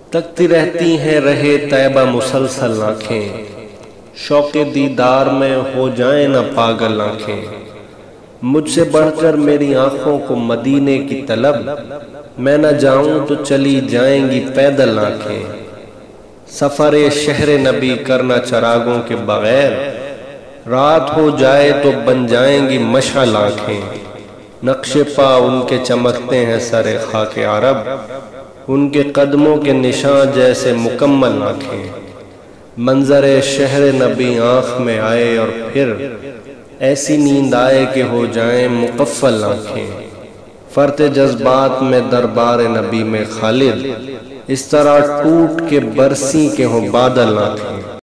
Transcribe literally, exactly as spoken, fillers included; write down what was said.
तकती रहती हैं रहे तैबा मुसलसल आँखें, शौक़े दीदार में हो जाए न पागल आँखें। मुझसे बढ़कर मेरी आँखों को मदीने की तलब, मैं न जाऊं तो चली जाएंगी पैदल आँखें। सफ़र शहर नबी करना चरागों के बगैर, रात हो जाए तो बन जाएंगी मशाल आँखें। नक्शे पा उनके चमकते हैं सरे खाके अरब, उनके कदमों के निशान जैसे मुकम्मल आँखें। मंजरे शहर नबी आँख में आए और फिर ऐसी नींद आए कि हो जाएं मुकफ्फल आँखें। फरते जज्बात में दरबार नबी में खालिद, इस तरह टूट के बरसी के हों बादल आँखें।